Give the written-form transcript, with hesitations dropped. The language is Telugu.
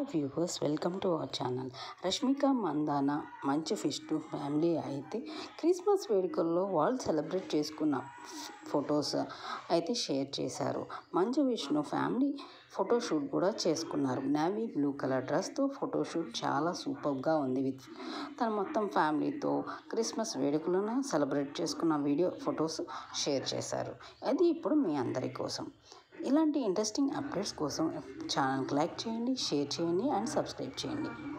Hi viewers, welcome to our channel. Rashmika Mandanna Manchu Vishnu family అయితే క్రిస్మస్ వేడుకల్లో వాళ్ళు సెలబ్రేట్ చేసుకున్న ఫొటోస్ అయితే షేర్ చేశారు. మంచు విష్ణు ఫ్యామిలీ ఫోటోషూట్ కూడా చేసుకున్నారు. నేవీ బ్లూ కలర్ డ్రెస్తో ఫోటోషూట్ చాలా సూపర్గా ఉంది. తన మొత్తం ఫ్యామిలీతో క్రిస్మస్ వేడుకలను సెలబ్రేట్ చేసుకున్న వీడియో ఫొటోస్ షేర్ చేశారు. అది ఇప్పుడు మీ అందరి కోసం. ఇలాంటి ఇంట్రెస్టింగ్ అప్డేట్స్ కోసం ఛానల్కి లైక్ చేయండి, షేర్ చేయండి అండ్ సబ్స్క్రైబ్ చేయండి.